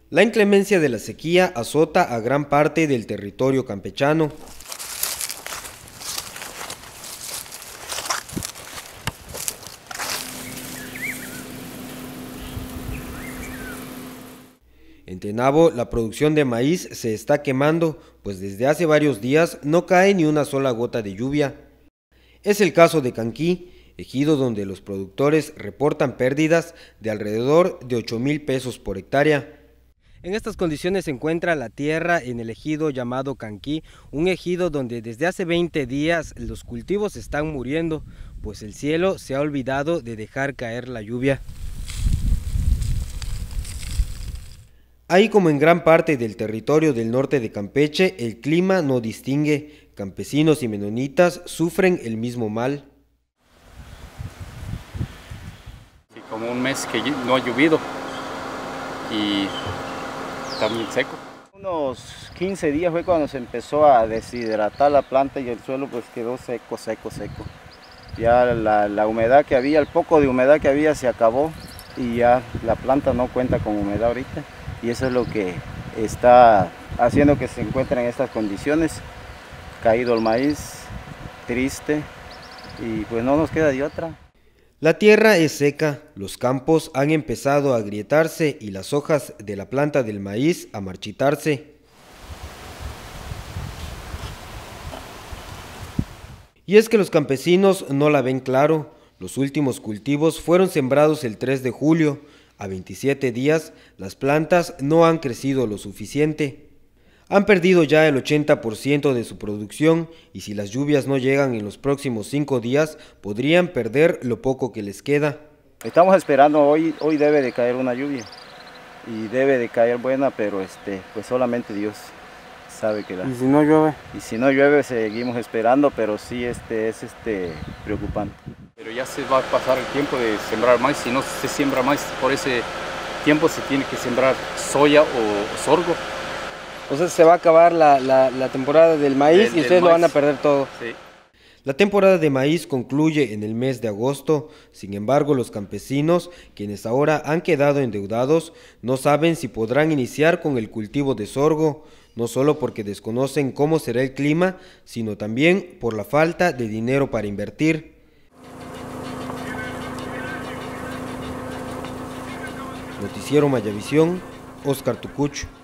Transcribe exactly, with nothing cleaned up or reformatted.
La inclemencia de la sequía azota a gran parte del territorio campechano. En Tenabo, la producción de maíz se está quemando, pues desde hace varios días no cae ni una sola gota de lluvia. Es el caso de Canquí, ejido donde los productores reportan pérdidas de alrededor de ocho mil pesos por hectárea. En estas condiciones se encuentra la tierra en el ejido llamado Canquí, un ejido donde desde hace veinte días los cultivos están muriendo, pues el cielo se ha olvidado de dejar caer la lluvia. Ahí, como en gran parte del territorio del norte de Campeche, el clima no distingue. Campesinos y menonitas sufren el mismo mal. Sí, como un mes que no ha llovido y está muy seco. Unos quince días fue cuando se empezó a deshidratar la planta y el suelo pues quedó seco, seco, seco. Ya la, la humedad que había, el poco de humedad que había se acabó y ya la planta no cuenta con humedad ahorita. Y eso es lo que está haciendo que se encuentren en estas condiciones. Caído el maíz, triste, y pues no nos queda de otra. La tierra es seca, los campos han empezado a agrietarse y las hojas de la planta del maíz a marchitarse. Y es que los campesinos no la ven claro. Los últimos cultivos fueron sembrados el tres de julio. A veintisiete días, las plantas no han crecido lo suficiente. Han perdido ya el ochenta por ciento de su producción y si las lluvias no llegan en los próximos cinco días, podrían perder lo poco que les queda. Estamos esperando, hoy, hoy debe de caer una lluvia y debe de caer buena, pero este, pues solamente Dios sabe que la... ¿Y si no llueve? Y si no llueve seguimos esperando, pero sí este, es este, preocupante. Pero ya se va a pasar el tiempo de sembrar maíz, si no se siembra maíz, por ese tiempo se tiene que sembrar soya o sorgo. O sea, se va a acabar la, la, la temporada del maíz del, y ustedes lo van a perder todo. Sí. La temporada de maíz concluye en el mes de agosto. Sin embargo, los campesinos, quienes ahora han quedado endeudados, no saben si podrán iniciar con el cultivo de sorgo, no solo porque desconocen cómo será el clima, sino también por la falta de dinero para invertir. Noticiero Mayavisión, Oscar Tucuch.